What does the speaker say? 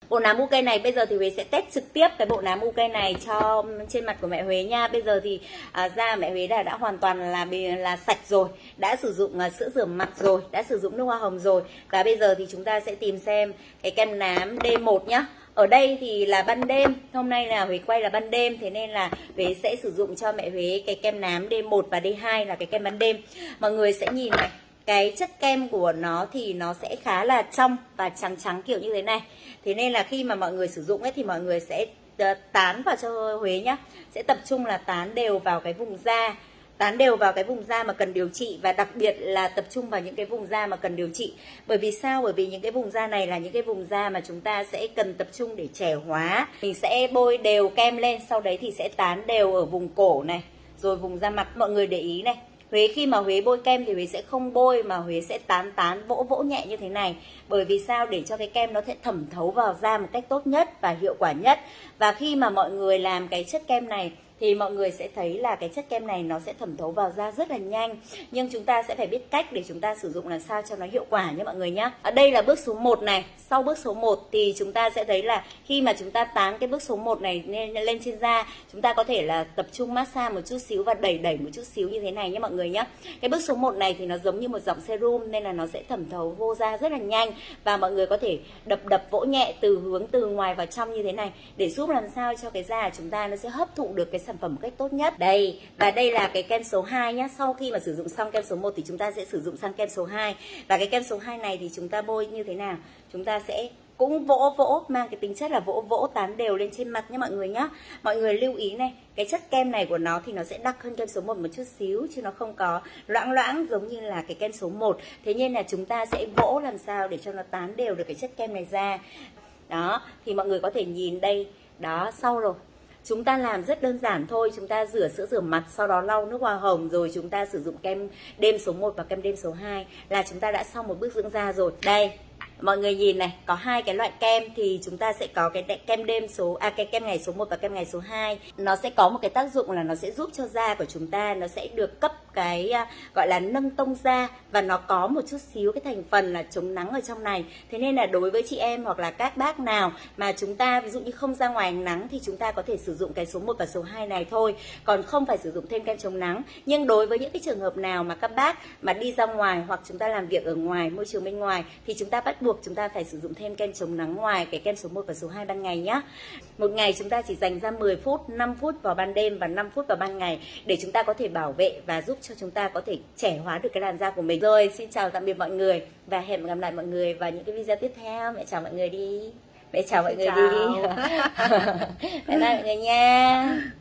Bộ nám UK này bây giờ thì Huế sẽ test trực tiếp cái bộ nám UK này cho trên mặt của mẹ Huế nha. Bây giờ thì da mẹ Huế đã hoàn toàn là sạch rồi, đã sử dụng sữa rửa mặt rồi, đã sử dụng nước hoa hồng rồi. Và bây giờ thì chúng ta sẽ tìm xem cái kem nám D1 nhá. Ở đây thì là ban đêm, hôm nay là Huế quay là ban đêm, thế nên là Huế sẽ sử dụng cho mẹ Huế cái kem nám D1 và D2 là cái kem ban đêm. Mọi người sẽ nhìn này, cái chất kem của nó thì nó sẽ khá là trong và trắng trắng kiểu như thế này. Thế nên là khi mà mọi người sử dụng ấy thì mọi người sẽ tán vào cho Huế nhá. Sẽ tập trung là tán đều vào cái vùng da, tán đều vào cái vùng da mà cần điều trị, và đặc biệt là tập trung vào những cái vùng da mà cần điều trị. Bởi vì sao? Bởi vì những cái vùng da này là những cái vùng da mà chúng ta sẽ cần tập trung để trẻ hóa. Mình sẽ bôi đều kem lên, sau đấy thì sẽ tán đều ở vùng cổ này, rồi vùng da mặt. Mọi người để ý này, Huế khi mà Huế bôi kem thì Huế sẽ không bôi mà Huế sẽ tán vỗ nhẹ như thế này. Bởi vì sao? Để cho cái kem nó sẽ thẩm thấu vào da một cách tốt nhất và hiệu quả nhất. Và khi mà mọi người làm cái chất kem này thì mọi người sẽ thấy là cái chất kem này nó sẽ thẩm thấu vào da rất là nhanh. Nhưng chúng ta sẽ phải biết cách để chúng ta sử dụng làm sao cho nó hiệu quả nhé mọi người nhé. Ở đây là bước số 1 này. Sau bước số 1 thì chúng ta sẽ thấy là khi mà chúng ta tán cái bước số 1 này lên trên da, chúng ta có thể là tập trung massage một chút xíu và đẩy một chút xíu như thế này nhé mọi người nhé. Cái bước số 1 này thì nó giống như một dòng serum nên là nó sẽ thẩm thấu vô da rất là nhanh. Và mọi người có thể đập vỗ nhẹ hướng từ ngoài vào trong như thế này để giúp làm sao cho cái da của chúng ta nó sẽ hấp thụ được cái sản phẩm một cách tốt nhất. Đây, và đây là cái kem số 2 nhá. Sau khi mà sử dụng xong kem số 1 thì chúng ta sẽ sử dụng sang kem số 2. Và cái kem số 2 này thì chúng ta bôi như thế nào? Chúng ta sẽ cũng vỗ, mang cái tính chất là vỗ tán đều lên trên mặt nhé mọi người nhá. Mọi người lưu ý này, cái chất kem này của nó thì nó sẽ đặc hơn kem số 1 một chút xíu, chứ nó không có loãng giống như là cái kem số 1. Thế nên là chúng ta sẽ vỗ làm sao để cho nó tán đều được cái chất kem này ra. Đó, thì mọi người có thể nhìn đây. Đó, sau rồi chúng ta làm rất đơn giản thôi. Chúng ta rửa sữa rửa mặt, sau đó lau nước hoa hồng, rồi chúng ta sử dụng kem đêm số 1 và kem đêm số 2 là chúng ta đã xong một bước dưỡng da rồi. Đây, mọi người nhìn này, có hai cái loại kem thì chúng ta sẽ có cái kem đêm cái kem ngày số 1 và kem ngày số 2. Nó sẽ có một cái tác dụng là nó sẽ giúp cho da của chúng ta nó sẽ được cấp cái gọi là nâng tông da, và nó có một chút xíu cái thành phần là chống nắng ở trong này. Thế nên là đối với chị em hoặc là các bác nào mà chúng ta ví dụ như không ra ngoài ánh nắng thì chúng ta có thể sử dụng cái số 1 và số 2 này thôi, còn không phải sử dụng thêm kem chống nắng. Nhưng đối với những cái trường hợp nào mà các bác mà đi ra ngoài hoặc chúng ta làm việc ở ngoài, môi trường bên ngoài, thì chúng ta bắt buộc chúng ta phải sử dụng thêm kem chống nắng ngoài cái kem số 1 và số 2 ban ngày nhá. Một ngày chúng ta chỉ dành ra 10 phút, 5 phút vào ban đêm và 5 phút vào ban ngày để chúng ta có thể bảo vệ và giúp cho chúng ta có thể trẻ hóa được cái làn da của mình. Rồi, xin chào tạm biệt mọi người và hẹn gặp lại mọi người vào những cái video tiếp theo. Mẹ chào mọi người đi. Mẹ chào mọi người đi. Bye bye mọi người nha.